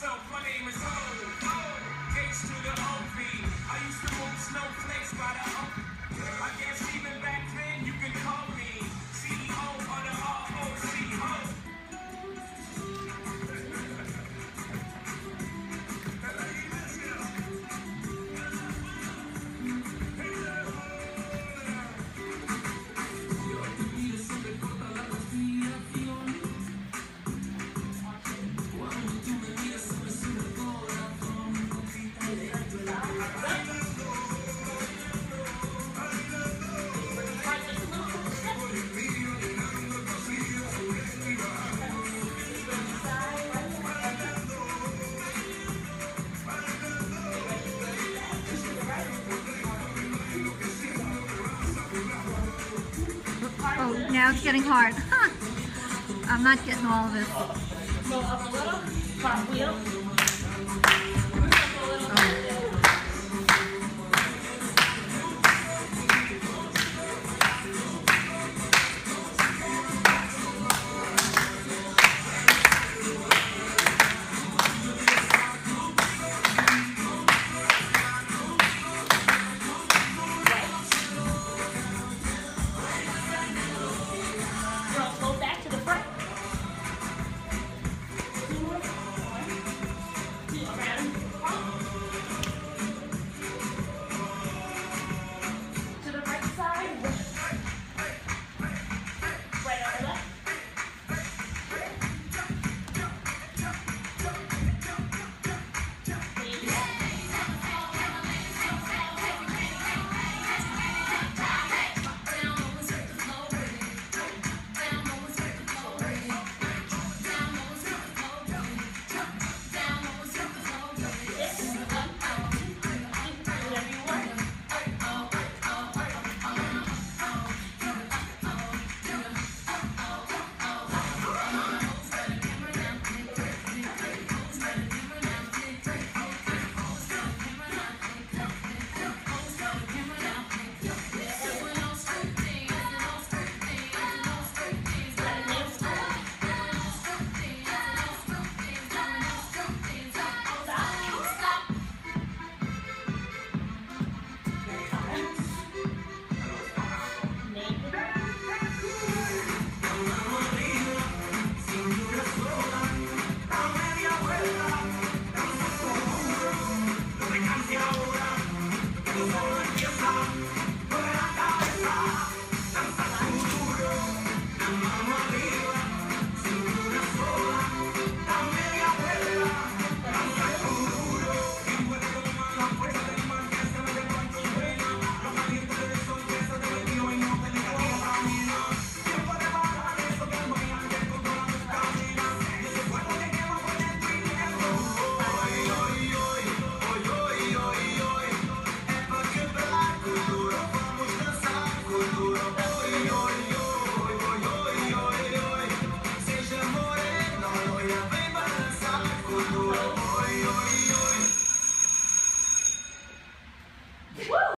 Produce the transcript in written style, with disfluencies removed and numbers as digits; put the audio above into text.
myself, my name is Ho. H to the OV. I used to move snowflakes by the O. I guess even back then you can call me CEO of the ROC. Ho. Oh, now it's getting hard. I'm not getting all of this. Go up a little, cartwheel.